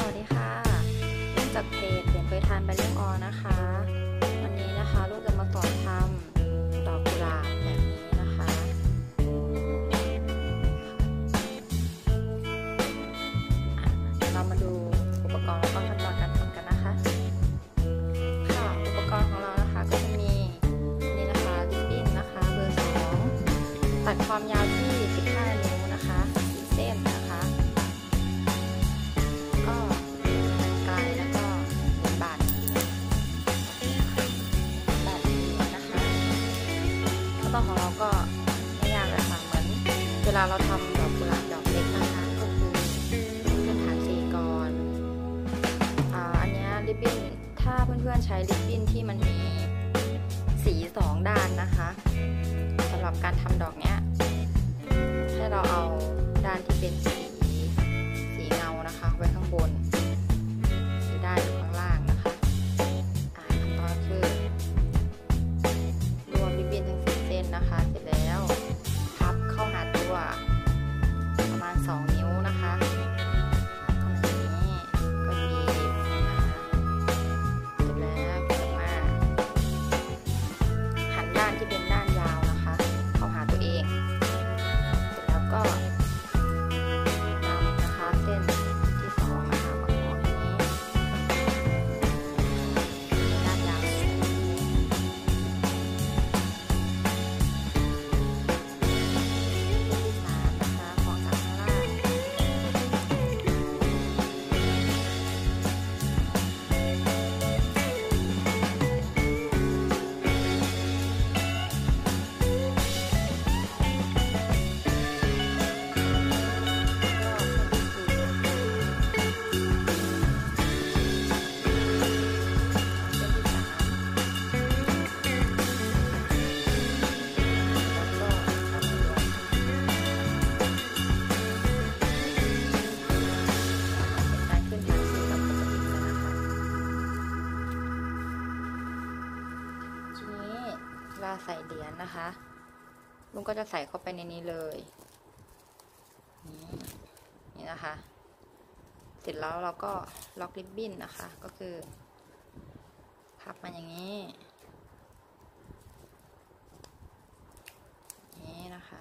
วัสดีค่ะลูกจากเพจเปลี่ยนเคยทานไปเรื่องออนะคะวันนี้นะคะลูกจะมาสอนทำดอกกุหลาบแบบนี้นะคะเรามาดูอุปกรณ์แล้วก็ขั้นตอนการทำกันนะคะค่ะอุปกรณ์ของเรานะคะก็จะมีนี่นะคะริบบิ้นนะคะเบอร์ 2ตัดความยาวที่15 นิ้วนะคะ4 เส้นนะคะก็ไกลแล้วก็บาทนะคะขั้นตอนของเราก็ไม่ยากเลยค่ะเหมือนเวลาเราทำดอกกุหลาบดอกเล็กนะคะก็คือขึ้นฐานสีก่อนอันนี้ริบบิ้นถ้าเพื่อนๆใช้ริบบิ้นที่มันมีสี2 ด้านนะคะสำหรับการทำดอกเนี้ยให้เราเอาด้านที่เป็นสีเงานะคะไว้ข้างบนสีด้านอยู่ข้างล่างนะคะขั้นตอนคือรวมริบบิ้นทั้ง4 เส้นนะคะเสร็จแล้วพับเข้าหาตัวประมาณ2 นิ้วนะคะเข้ามาอย่างนี้ก็บีบนะคะเสร็จแล้วกลับมาหันด้านที่เป็นด้านยาวนะคะเข้าหาตัวเองเสร็จแล้วก็นำนะคะเส้นที่2นะคะมาขออย่างนี้ด้านยาวเส้นที่3นะคะของจากข้างล่างเวลาใส่เหรียญนะคะลุงก็จะใส่เข้าไปในนี้เลยนี่นะคะเสร็จแล้วเราก็ล็อกริบบิ้นนะคะก็คือพับมันอย่างนี้นี่นะคะ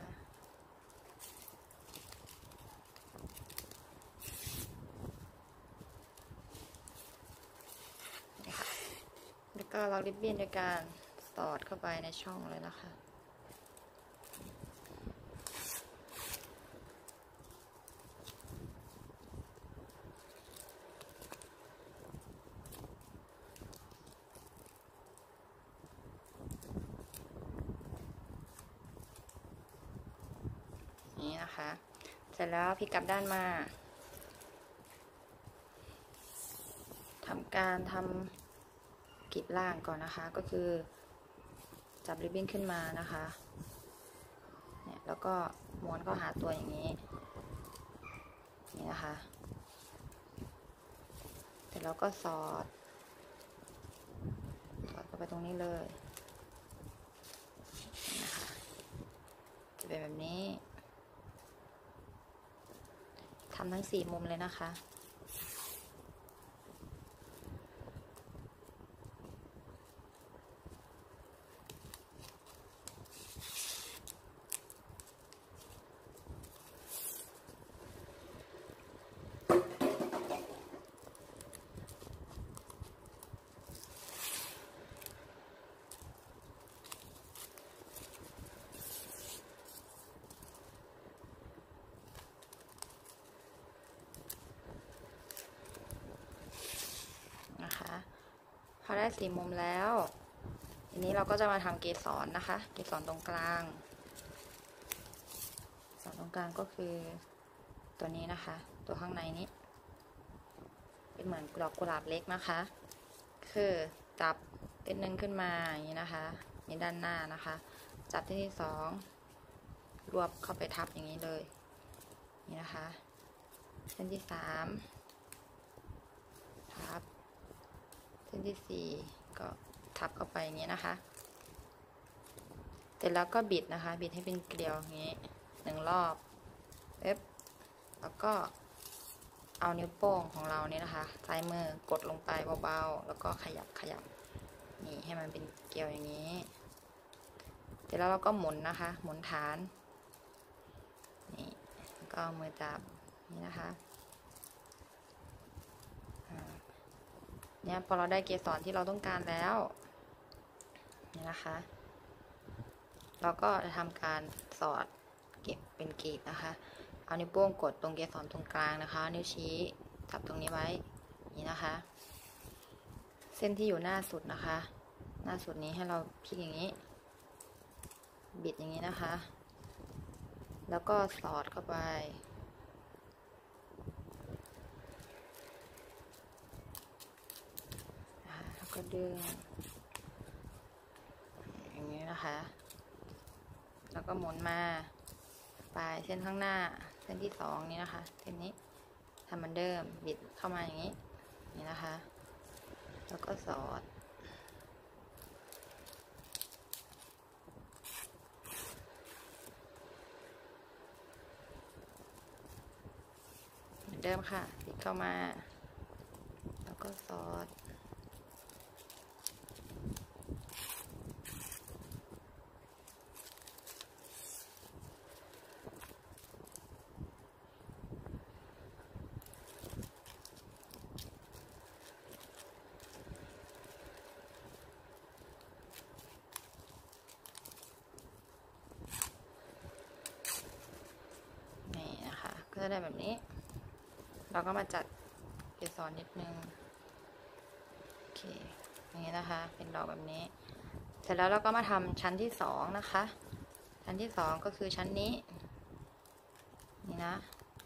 นี่ค่ะแล้วก็ล็อกริบบิ้นด้วยการสอดเข้าไปในช่องเลยนะคะนี่นะคะเสร็จแล้วพลิกกลับด้านมาทำการทำกรีบล่างก่อนนะคะก็คือจับริบบิ้นขึ้นมานะคะเนี่ยแล้วก็ม้วนเข้าหาตัวอย่างนี้นี่นะคะเสร็จแล้วก็สอดเข้าไปตรงนี้เลยนะคะจะเป็นแบบนี้ทำทั้ง4 มุมเลยนะคะพอได้4 มุมแล้วทีนี้เราก็จะมาทำเกสรนะคะเกสรตรงกลางก็คือตัวนี้นะคะตัวข้างในนี้เป็นเหมือนดอกกุหลาบเล็กนะคะคือจับเส้นหนึ่งขึ้นมาอย่างนี้นะคะนี่ด้านหน้านะคะจับเส้นที่2รวบเข้าไปทับอย่างนี้เลยนี่นะคะเส้นที่3ทับเส้นที่4ก็ทับเข้าไปอย่างนี้นะคะเสร็จแล้วก็บิดนะคะบิดให้เป็นเกลียวอย่างนี้1 รอบแล้วก็เอานิ้วโป้งของเราเนี่ยนะคะซ้ายมือกดลงไปเบาๆแล้วก็ขยับนี่ให้มันเป็นเกลียวอย่างนี้เสร็จแล้วเราก็หมุนนะคะ หมุนฐานนี่ก็มือจับนี่นะคะเนี่ยพอเราได้เกสรที่เราต้องการแล้วนี่นะคะเราก็จะทำการสอดเก็บเป็นกลีบนะคะเอานิ้วโป้งกดตรงเกสรตรงกลางนะคะนิ้วชี้จับตรงนี้ไว้นี่นะคะเส้นที่อยู่หน้าสุดนะคะหน้าสุดนี้ให้เราพลิกอย่างนี้บิดอย่างนี้นะคะแล้วก็สอดเข้าไปแล้วก็ดึงอย่างนี้นะคะแล้วก็หมุนมาปลายเส้นข้างหน้าเส้นที่2นี้นะคะเส้นนี้ทำเหมือนเดิมบิดเข้ามาอย่างนี้นี่นะคะแล้วก็สอดเหมือนเดิมค่ะบิดเข้ามาแล้วก็สอดก็จะได้แบบนี้เราก็มาจัดเกสรนิดนึงโอเคอย่างนี้นะคะเป็นดอกแบบนี้เสร็จแล้วเราก็มาทำชั้นที่2นะคะชั้นที่2ก็คือชั้นนี้นี่นะ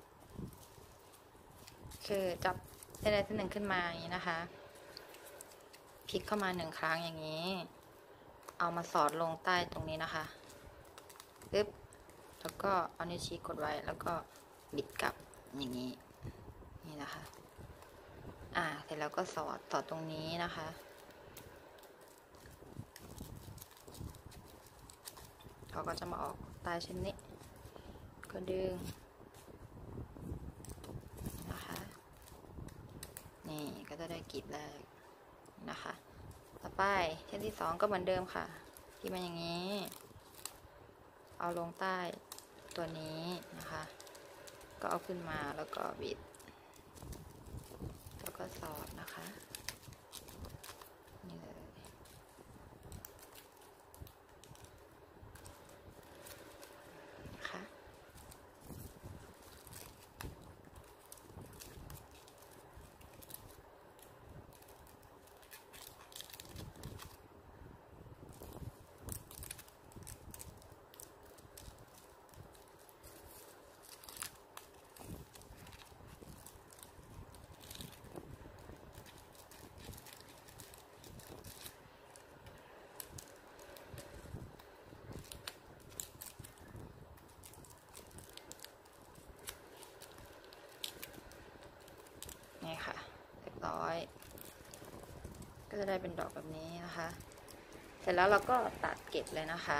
คือจับเส้นใดเส้นหนึ่งขึ้นมาอย่างนี้นะคะพลิกเข้ามา1ครั้งอย่างนี้เอามาสอดลงใต้ตรงนี้นะคะปึ๊บแล้วก็เอานิ้วชี้กดไว้แล้วก็บิดกลับอย่างนี้นี่นะคะเสร็จแล้วก็สอดตรงนี้นะคะเขาก็จะมาออกใต้ชั้นนี้ก็ดึงนะคะนี่ก็จะได้กลีบแรกนะคะต่อไปชั้นที่2ก็เหมือนเดิมค่ะที่มันอย่างนี้เอาลงใต้ตัวนี้นะคะก็เอาขึ้นมาแล้วก็บิดแล้วก็สอดนะคะนี่เลยนะคะนี่ค่ะเรียบร้อยก็จะได้เป็นดอกแบบนี้นะคะเสร็จแล้วเราก็ตัดเก็บเลยนะคะ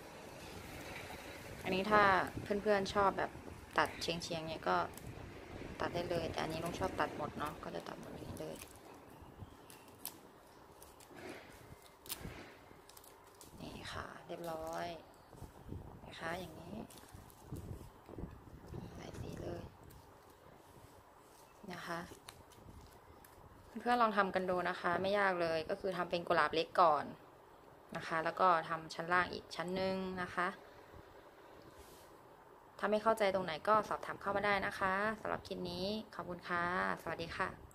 อันนี้ถ้าเพื่อนๆชอบแบบตัดเฉียงๆเนี่ยก็ตัดได้เลยแต่อันนี้ลุงชอบตัดหมดเนาะก็จะตัดหมดอย่างนี้เลยนี่ค่ะเรียบร้อยนะคะอย่างนี้หลายสีเลยนะคะเพื่อนลองทำกันดูนะคะไม่ยากเลยก็คือทำเป็นกุหลาบเล็กก่อนนะคะแล้วก็ทำชั้นล่างอีกชั้นหนึ่งนะคะถ้าไม่เข้าใจตรงไหนก็สอบถามเข้ามาได้นะคะสำหรับคลิปนี้ขอบคุณค่ะสวัสดีค่ะ